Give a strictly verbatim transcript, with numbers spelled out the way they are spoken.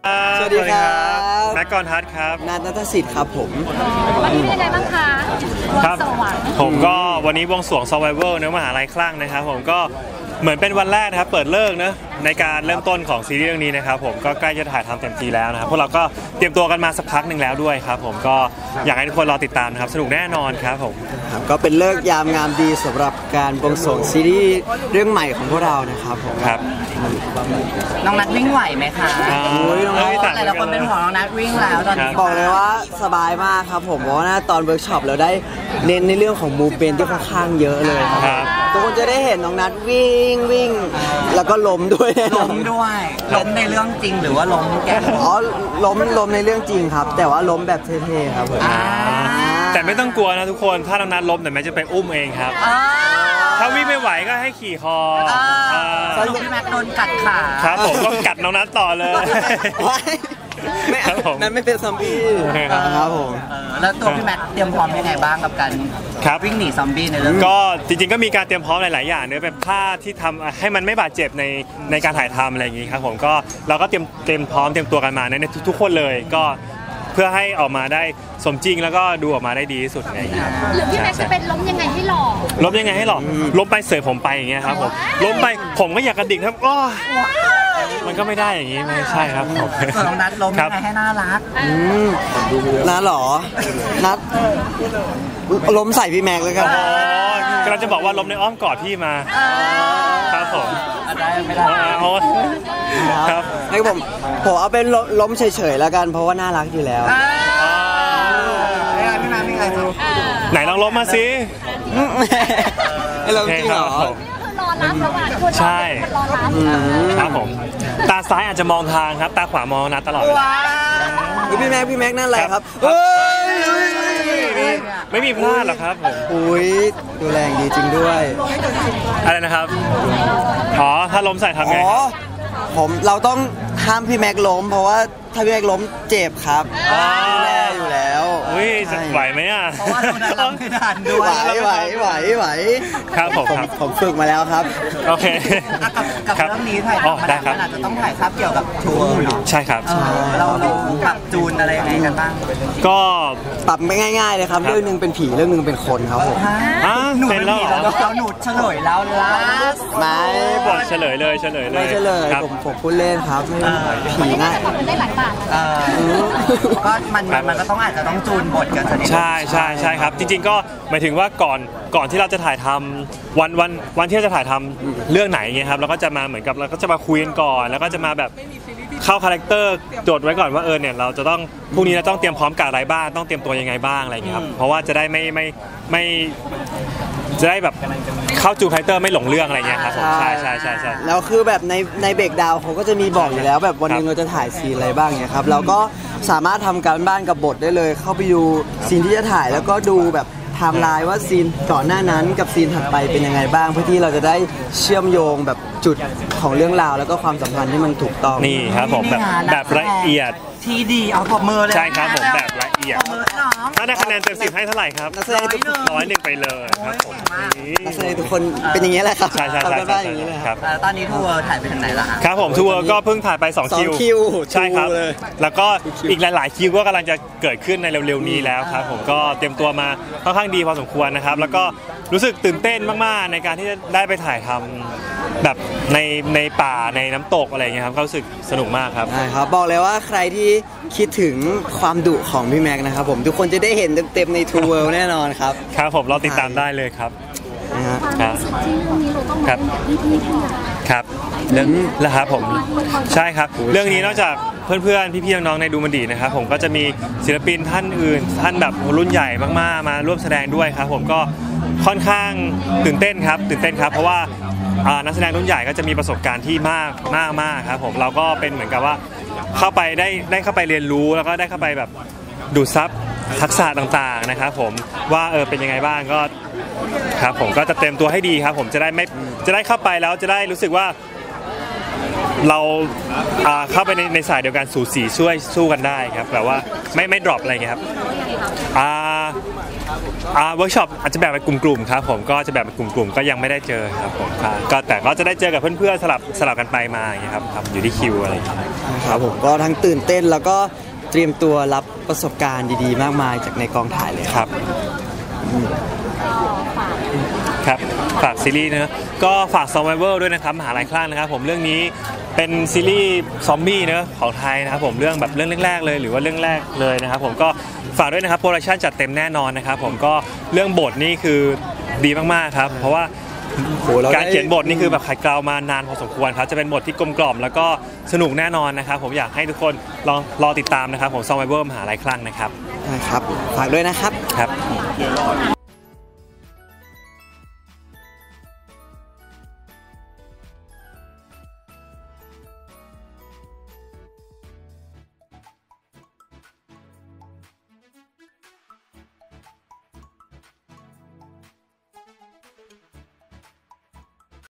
สวัสดีครับนักกรทัศน์ครับนัทนัทสิทธิ์ครับผมวันนี้เป็นยังไงบ้างคะครับผมก็วันนี้วงสรวง Survival เนื้อมหาลัยคลั่งนะครับผมก็เหมือนเป็นวันแรกนะครับเปิดเลิกนะในการเริ่มต้นของซีรีส์เรื่องนี้นะครับผมก็ใกล้จะถ่ายทำเต็มทีแล้วนะครับพวกเราก็เตรียมตัวกันมาสักพักหนึ่งแล้วด้วยครับผมก็อยากให้ทุกคนรอติดตามนะครับสนุกแน่นอนครับผมก็เป็นเลิกยามงามดีสำหรับการบวงสรวงซีรีส์เรื่องใหม่ของพวกเรานะครับผมครับน้องนัทวิ่งไหวไหมคะโอ้ยน้องนัทแต่ละคนเป็นห่วงน้องนัทวิ่งแล้วตอนนี้บอกเลยว่าสบายมากครับผมเพราะว่าตอนเวิร์กช็อปเราได้เน้นในเรื่องของมูฟเมนท์ที่ค่อนข้างเยอะเลยครับทุกคนจะได้เห็นน้องนัทวิ่งวิ่งแล้วก็ล้มด้วยล้มด้วยล้มในเรื่องจริงหรือว่าล้มแกอ๋อล้มล้มในเรื่องจริงครับแต่ว่าล้มแบบเท่ๆครับผมแต่ไม่ต้องกลัวนะทุกคนถ้าน้องนัทล้มแต่แม่จะไปอุ้มเองครับถ้าวิ่งไม่ไหวก็ให้ขี่คอสรุปพี่แม็กโดนกัดขาครับผมก็กัดน้องนัทต่อเลยไม่นั่นไม่เป็นซอมบี้ครับผมแล้วตัวพี่แม็กเตรียมพร้อมยังไงบ้างกับการวิ่งหนีซอมบี้ในเรื่องก็จริงๆก็มีการเตรียมพร้อมหลายๆอย่างเนื้อเป็นผ้าที่ทำให้มันไม่บาดเจ็บในในการถ่ายทำอะไรอย่างนี้ครับผมก็เราก็เตรียมเตรียมพร้อมเตรียมตัวกันมาในทุกๆคนเลยก็เพื่อให้ออกมาได้สมจริงแล้วก็ดูออกมาได้ดีที่สุดไงหรือพี่แม็กจะเป็นล้มยังไงให้หล่อล้มยังไงให้หล่อล้มไปเสยผมไปอย่างเงี้ยครับผมล้มไปผมก็อยากกระดิกครับก็มันก็ไม่ได้อย่างงี้ไม่ใช่ครับผมส่วนน้องนัทล้มยังไงให้น่ารักนัทหรอนัทล้มใส่พี่แม็กเลยครับกำลังจะบอกว่าล้มในอ้อมกอดพี่มาครับผมได้ไม่ได้ครับให้ผมผมเอาเป็นล้มเฉยๆแล้วกันเพราะว่าน่ารักอยู่แล้วไม่มาไม่ไงไหนลองล้มมาสิไอ้ล้มจริงเหรอรอรับระหว่างคนใช่ครับผมตาซ้ายอาจจะมองทางครับตาขวามองนะตลอดพี่แม็กพี่แม็กนั่นแหละครับไม่มีพลาดหรอกครับผมอุ้ยดูแรงดีจริงด้วยอะไรนะครับอ๋อถ้าล้มใส่ทำไงผมเราต้องห้ามพี่แม็กล้มเพราะว่าถ้าพี่แม็กล้มเจ็บครับดูแลอยู่แล้วอุ้ยจะไหวไหมอ่ะเพราะว่าเราไม่ทันด้วยไหวไหวไหวไหวครับผมผมฝึกมาแล้วครับโอเคกับเรื่องนี้ถ่ายทำมันอาจจะต้องถ่ายภาพเกี่ยวกับทัวร์เนาะใช่ครับเราเราปรับจูนอะไรยังไงกันบ้างก็ปรับไม่ง่ายๆเลยครับเรื่องนึงเป็นผีเรื่องนึงเป็นคนครับผมหนูเป็นแล้วเราหนูเฉลยแล้วล่ะไม่บอกเฉลยเลยเฉลยเลยไม่เฉลยผมผมพูดเล่นครับผีง่ายได้หลายบาทก็มันมันก็ต้องอาจจะต้องจูนบทกันใช่ใช่ใช่ครับจริงๆก็หมายถึงว่าก่อนก่อนที่เราจะถ่ายทำวันวันวันที่เราจะถ่ายทำเรื่องไหนเงี้ยครับเราก็จะมาเหมือนกับเราก็จะมาคุยกันก่อนแล้วก็จะมาแบบเข้าคาแรคเตอร์โจทย์ไว้ก่อนว่าเออเนี่ยเราจะต้องพรุ่งนี้เราต้องเตรียมพร้อมกับอะไรบ้างต้องเตรียมตัวยังไงบ้างอะไรอย่างเงี้ยครับเพราะว่าจะได้ไม่ไม่ไม่จะได้แบบเข้าจูคาแรคเตอร์ไม่หลงเรื่องอะไรเงี้ยครับใช่ใช่ใช่ใช่แล้วคือแบบในในเบรกดาวเขาก็จะมีบอกอยู่แล้วแบบวันนึงเราจะถ่ายซีนอะไรบ้างเงี้ยครับเราก็สามารถทำการบ้านกับบทได้เลยเข้าไปดูซีนที่จะถ่ายแล้วก็ดูแบบไทม์ไลน์ว่าซีนก่อนหน้านั้นกับซีนถัดไปเป็นยังไงบ้างเพื่อที่เราจะได้เชื่อมโยงแบบจุดของเรื่องราวแล้วก็ความสัมพันธ์ที่มันถูกต้องนี่ครับผมแบบแบบละเอียดทีดีเอาปรบมือเลยใช่ครับผมแบบละเอียดถ้าได้คะแนนเต็มสิบให้เท่าไหร่ครับนักแสดงทุกคนร้อยหนึ่งไปเลยครับผมนักแสดงทุกคนเป็นอย่างนี้แหละครับใช่ใช่ใช่ใช่ครับตอนนี้ทัวร์ถ่ายไปถึงไหนแล้วครับผมทัวร์ก็เพิ่งถ่ายไปสองคิวใช่ครับแล้วก็อีกหลายๆคิวก็กำลังจะเกิดขึ้นในเร็วๆนี้แล้วครับผมก็เตรียมตัวมาค่อนข้างดีพอสมควรนะครับแล้วก็รู้สึกตื่นเต้นมากๆในการที่จะได้ไปถ่ายทำแบบในในป่าในน้ำตกอะไรเงี้ยครับก็รู้สึกสนุกมากครับใช่ครับบอกเลยว่าใครที่คิดถึงความดุของพี่แม็กนะครับผมทุกคนจะได้เห็นเต็มๆใน True World แน่นอนครับครับผมเราติดตามได้เลยครับครับครับครับเรื่องแล้วครับผมใช่ครับเรื่องนี้นอกจากเพื่อนๆพี่ๆน้องๆในดูมันดีนะครับผมก็จะมีศิลปินท่านอื่นท่านแบบรุ่นใหญ่มากๆมาร่วมแสดงด้วยครับผมก็ค่อนข้างตื่นเต้นครับตื่นเต้นครับเพราะว่านักแสดงรุ่นใหญ่ก็จะมีประสบการณ์ที่มากมากมากครับผมเราก็เป็นเหมือนกับว่าเข้าไปได้ได้เข้าไปเรียนรู้แล้วก็ได้เข้าไปแบบดูดซับทักษะต่างๆนะครับผมว่าเออเป็นยังไงบ้างก็ครับผมก็จะเตรียมตัวให้ดีครับผมจะได้ไม่จะได้เข้าไปแล้วจะได้รู้สึกว่าเราเข้าไปในในสายเดียวกันสู่สีช่วยสู้กันได้ครับแบบว่าไม่ไม่ดรอปอะไรเงี้ยครับอ่าอ่าเวิร์กช็อปอาจจะแบ่งเป็นกลุ่มๆครับผมก็จะแบ่งเป็นกลุ่มๆก็ยังไม่ได้เจอครับผมค่ะก็แต่ก็จะได้เจอกับเพื่อนๆสลับสลับกันไปมาอย่างเงี้ยครับครับอยู่ที่คิวอะไรอย่างเงี้ยครับผมก็ทั้งตื่นเต้นแล้วก็เตรียมตัวรับประสบการณ์ดีๆ มากมายจากในกองถ่ายเลยครับครับฝากซีรีส์นะก็ฝาก Survivor ด้วยนะครับมหาลัยคลั่งนะครับผมเรื่องนี้เป็นซีรีส์ซอมบี้เนอะของไทยนะครับผมเรื่องแบบเรื่องแรกๆเลยหรือว่าเรื่องแรกเลยนะครับผมก็ฝากด้วยนะครับโปรดักชั่นจัดเต็มแน่นอนนะครับผมก็เรื่องบทนี่คือดีมากๆครับเพราะว่าโหเราได้การเขียนบทนี่คือแบบขัดเกลามานานพอสมควรครับจะเป็นบทที่กลมกล่อมแล้วก็สนุกแน่นอนนะครับผมอยากให้ทุกคนลองรอติดตามนะครับผม Survivor มหาลัยคลั่งนะครับนะครับฝากด้วยนะครับครับ